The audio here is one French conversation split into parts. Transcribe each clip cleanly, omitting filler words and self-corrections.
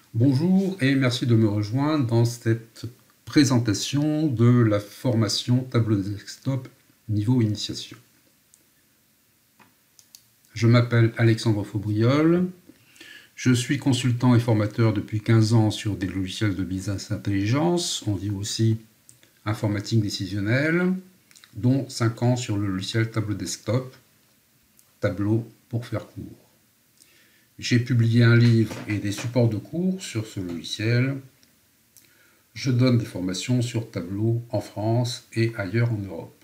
Bonjour et merci de me rejoindre dans cette présentation de la formation Tableau Desktop niveau initiation. Je m'appelle Alexandre Faubriol, je suis consultant et formateur depuis 15 ans sur des logiciels de business intelligence, on dit aussi informatique décisionnelle, dont 5 ans sur le logiciel Tableau Desktop, Tableau pour faire court. J'ai publié un livre et des supports de cours sur ce logiciel. Je donne des formations sur Tableau en France et ailleurs en Europe.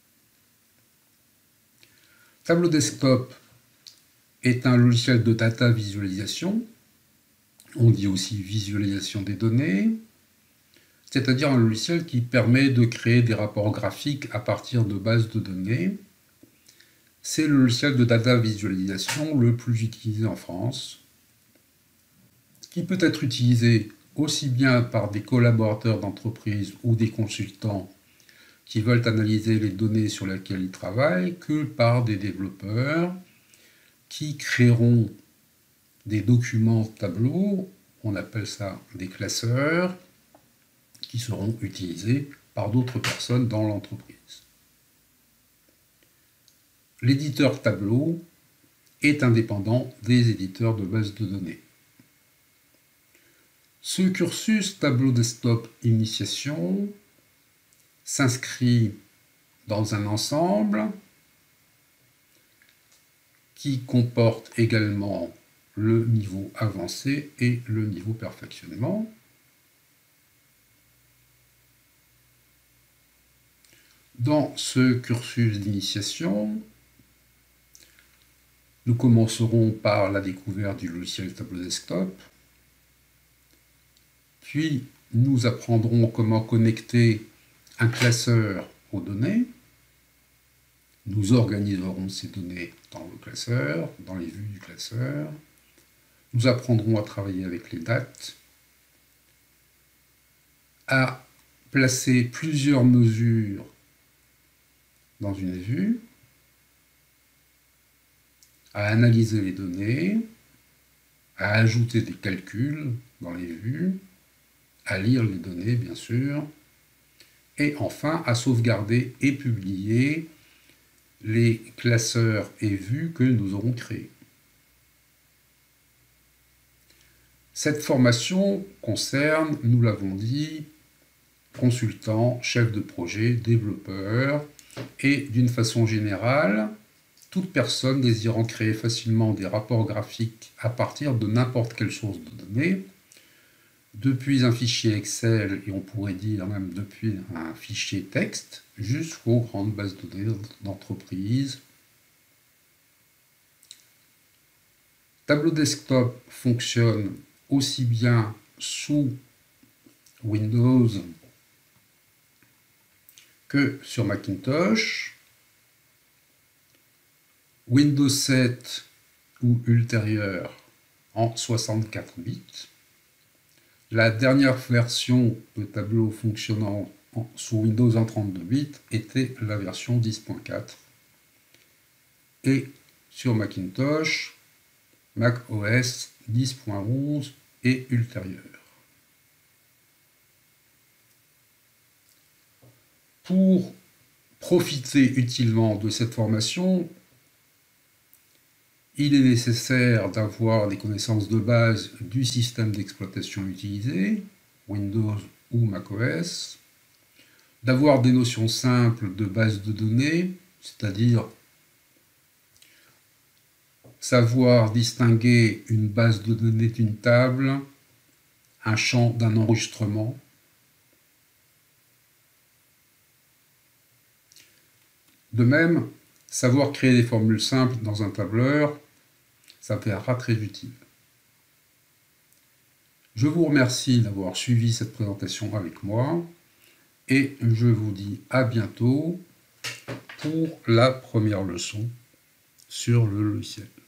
Tableau Desktop est un logiciel de data visualisation. On dit aussi visualisation des données, c'est-à-dire un logiciel qui permet de créer des rapports graphiques à partir de bases de données. C'est le logiciel de data visualisation le plus utilisé en France, qui peut être utilisé aussi bien par des collaborateurs d'entreprise ou des consultants qui veulent analyser les données sur lesquelles ils travaillent, que par des développeurs qui créeront des documents tableaux, on appelle ça des classeurs, qui seront utilisés par d'autres personnes dans l'entreprise. L'éditeur Tableau est indépendant des éditeurs de bases de données. Ce cursus Tableau Desktop Initiation s'inscrit dans un ensemble qui comporte également le niveau avancé et le niveau perfectionnement. Dans ce cursus d'initiation, nous commencerons par la découverte du logiciel Tableau Desktop, puis nous apprendrons comment connecter un classeur aux données. Nous organiserons ces données dans le classeur, dans les vues du classeur. Nous apprendrons à travailler avec les dates, à placer plusieurs mesures dans une vue, à analyser les données, à ajouter des calculs dans les vues, à lire les données bien sûr, et enfin à sauvegarder et publier les classeurs et vues que nous aurons créés. Cette formation concerne, nous l'avons dit, consultants, chefs de projet, développeurs, et d'une façon générale, toute personne désirant créer facilement des rapports graphiques à partir de n'importe quelle source de données, depuis un fichier Excel, et on pourrait dire même depuis un fichier texte, jusqu'aux grandes bases de données d'entreprise. Tableau Desktop fonctionne aussi bien sous Windows que sur Macintosh, Windows 7 ou ultérieur en 64 bits. La dernière version de Tableau fonctionnant sous Windows en 32 bits était la version 10.4. Et sur Macintosh, Mac OS 10.11 et ultérieur. Pour profiter utilement de cette formation, il est nécessaire d'avoir des connaissances de base du système d'exploitation utilisé, Windows ou macOS, d'avoir des notions simples de base de données, c'est-à-dire savoir distinguer une base de données d'une table, un champ d'un enregistrement. De même, savoir créer des formules simples dans un tableur s'avérera très utile. Je vous remercie d'avoir suivi cette présentation avec moi et je vous dis à bientôt pour la première leçon sur le logiciel.